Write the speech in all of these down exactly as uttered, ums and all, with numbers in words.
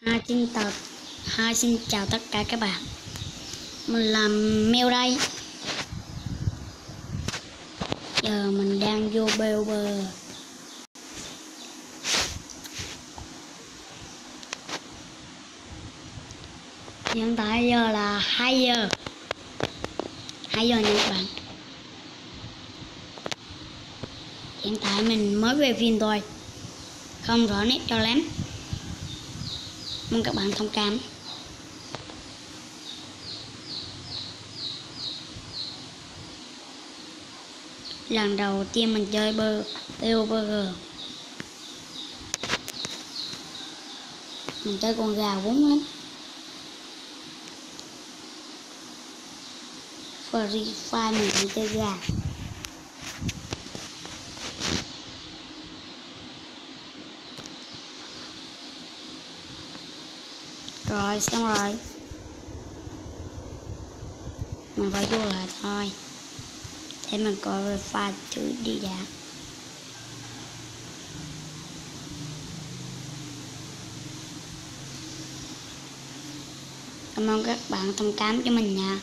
Hi, xin chào, Hi, xin chào tất cả các bạn. Mình là Mèo đây. Giờ mình đang vô bê o bê. Hiện tại giờ là hai giờ hai giờ nha các bạn. Hiện tại mình mới về phim thôi, không rõ nét cho lắm, mong các bạn thông cảm. Lần đầu tiên mình chơi bơ bê o bê, mình chơi con gà vốn lắm. Free Fire mình cũng chơi gà. Rồi xong rồi, mình phải vô lại thôi để mình coi file chữ đi đã. Cảm ơn các bạn thông cảm cho mình nha.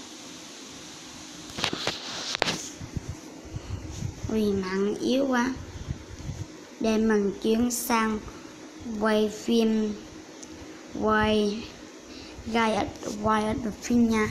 Vì mạng yếu quá để mình chuyển sang quay phim, quay gai ở quay ở được phim nha.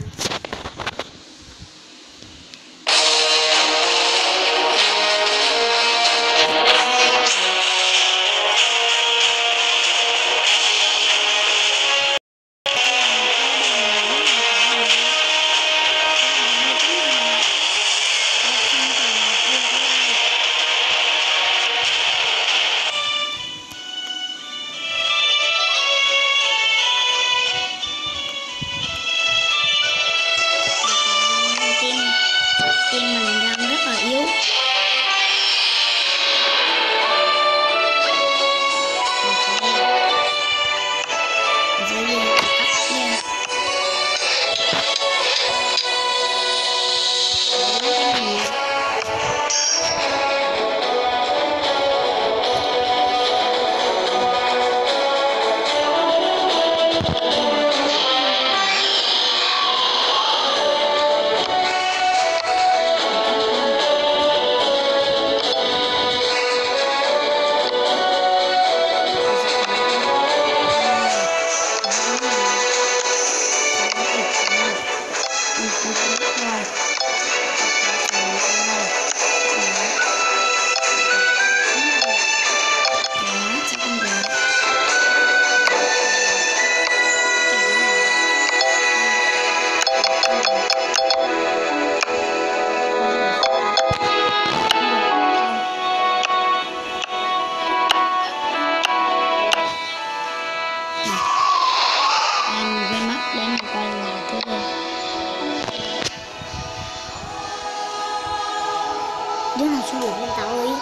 Đứa nào xui được lên tàu đi.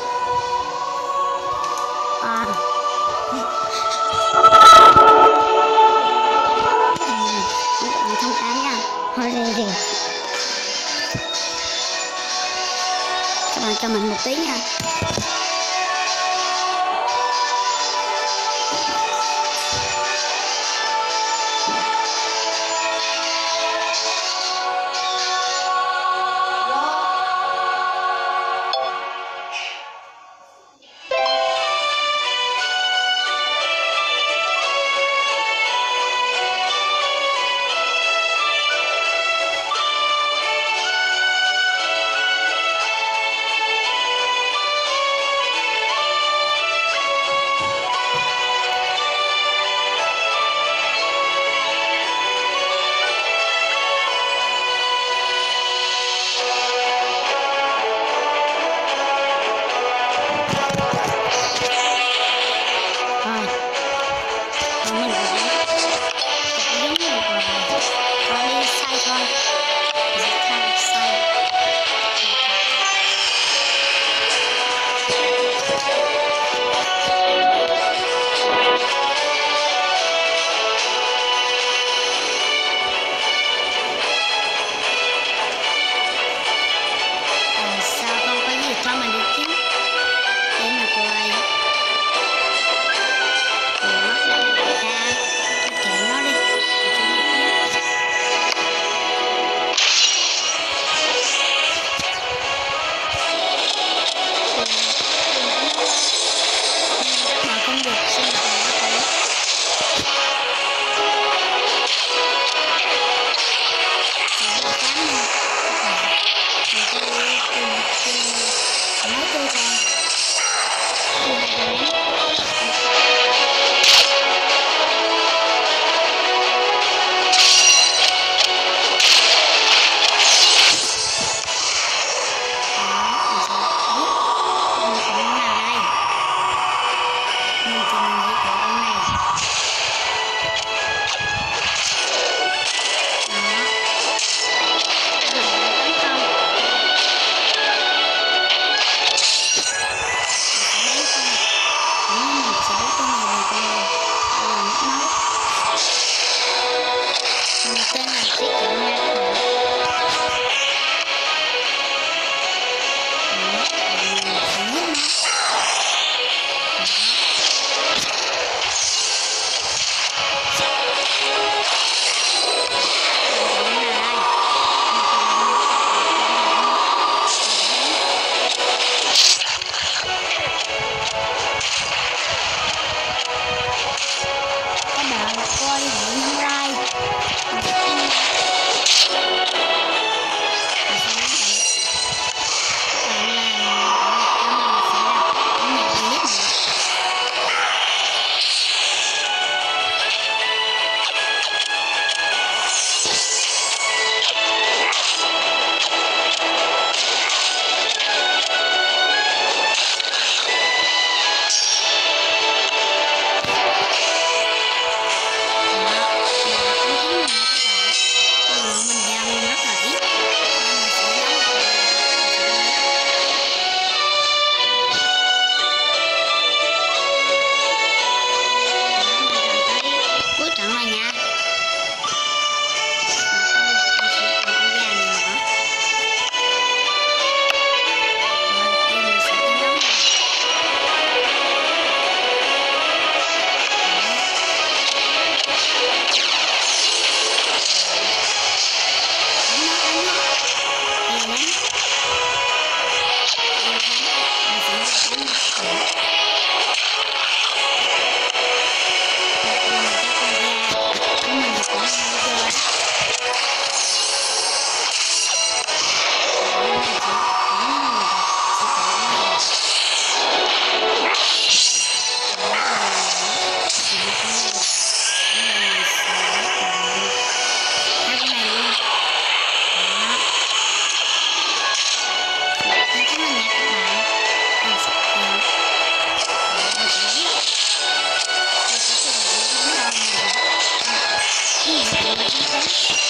À các bạn thông cảm nha, hơi rè rè. Các bạn cho mình một tí nha. Để mà cười. Ủa, Đấy.